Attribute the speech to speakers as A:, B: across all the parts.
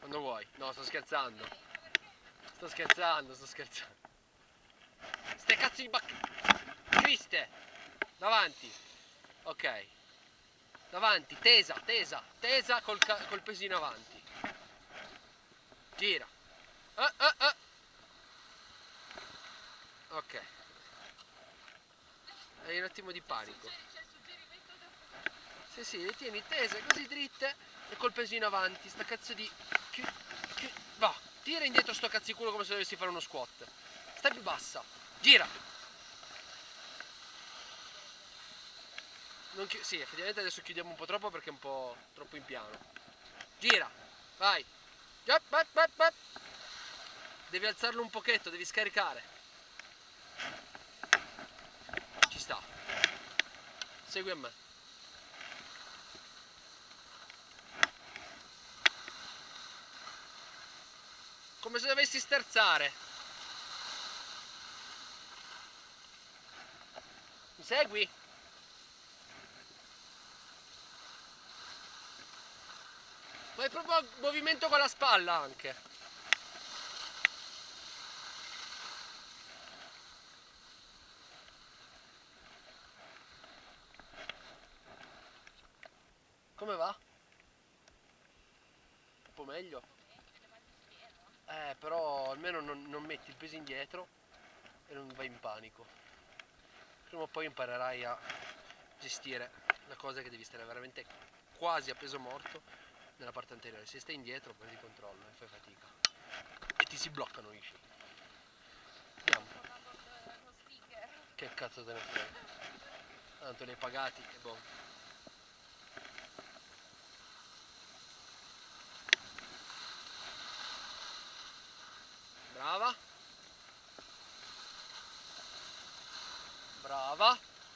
A: Quando vuoi. No, sto scherzando. Sto scherzando. Ste cazzo di Criste! Davanti. Ok. Davanti, tesa col peso in avanti. Gira. Ok. Hai un attimo di panico. Sì, le tieni tese così dritte e col peso in avanti. Sta cazzo di... Va, tira indietro sto cazzo di culo come se dovessi fare uno squat. Stai più bassa. Gira. Sì, effettivamente adesso chiudiamo un po' troppo perché è un po' troppo in piano. Gira. Vai. Devi alzarlo un pochetto, devi scaricare. Ci sta. Segui a me. Come se dovessi sterzare. Mi segui? Fai proprio movimento con la spalla anche. Come va? Un po' meglio? Però almeno non metti il peso indietro e non vai in panico. Prima o poi imparerai a gestire la cosa che devi stare veramente quasi a peso morto nella parte anteriore. Se stai indietro perdi controllo e fai fatica. E ti si bloccano i sci. Andiamo. Che cazzo te ne frega? Tanto li hai pagati e boh. Brava. Brava.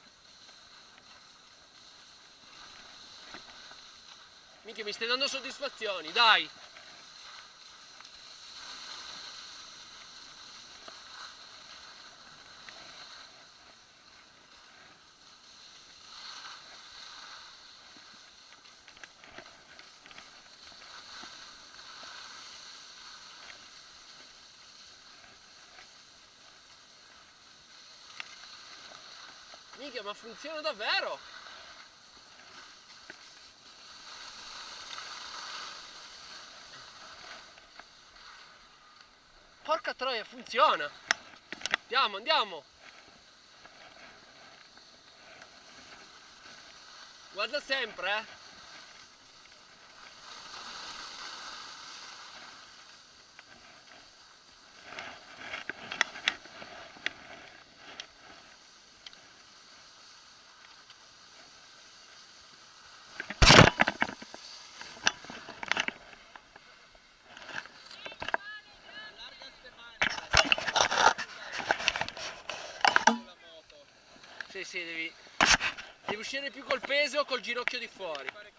A: Minchia, mi stai dando soddisfazioni, dai. Minchia, ma funziona davvero. Porca troia, funziona. Andiamo. Guarda sempre, eh. Sì, devi uscire più col peso o col ginocchio di fuori.